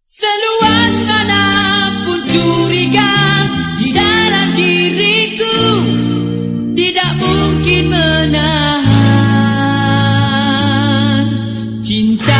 Seluas manapun curiga di dalam diriku, tidak mungkin menahan cinta.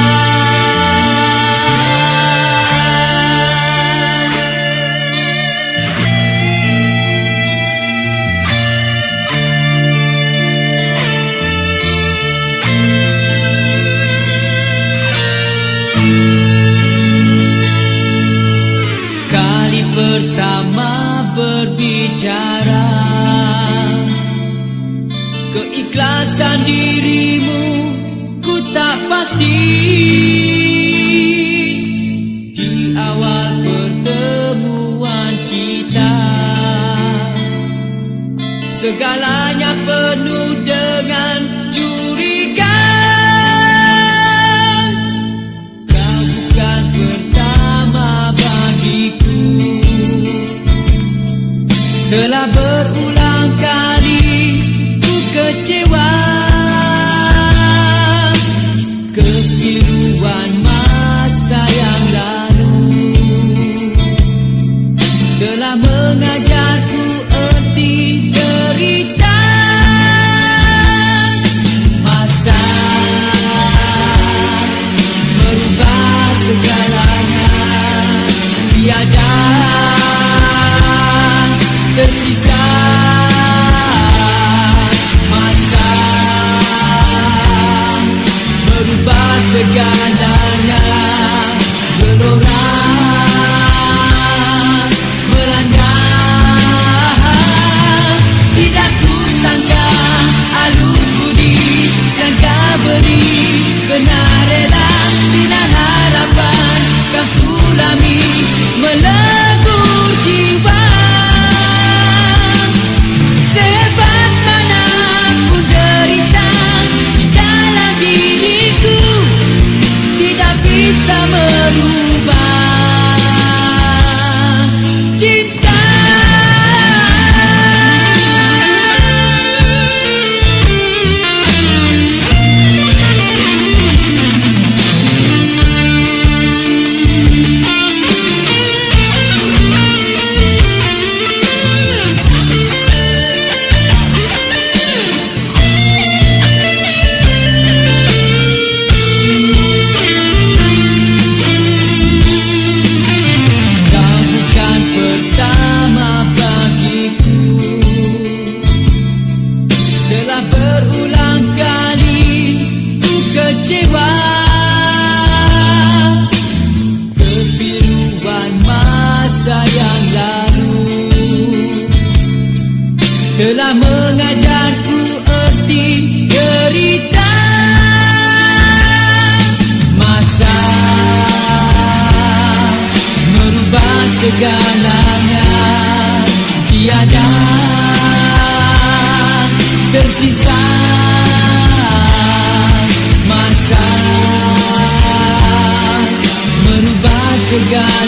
Pertama berbicara, keikhlasan dirimu ku tak pasti. Di awal pertemuan kita, segalanya penuh dengan curiga. Kau bukan pertama bagiku, telah berulang kali ku kecewa. Kebiruan masa yang lalu telah mengajarku erti cerita. Masa merubah segalanya, tiada tersisa. Masa merubah segalanya, gelora melanda. Tidak kusangka halus budi yang kau beri, benar rela sinar harapan kau sulami melebur jiwa. Sehebat manapun derita di dalam diriku, tidak bisa merubah cinta. Berulang kali ku kecewa. Kebiruan masa yang lalu telah mengajarku erti cerita. Masa merubah segalanya, tiada tersisa. Masa merubah segala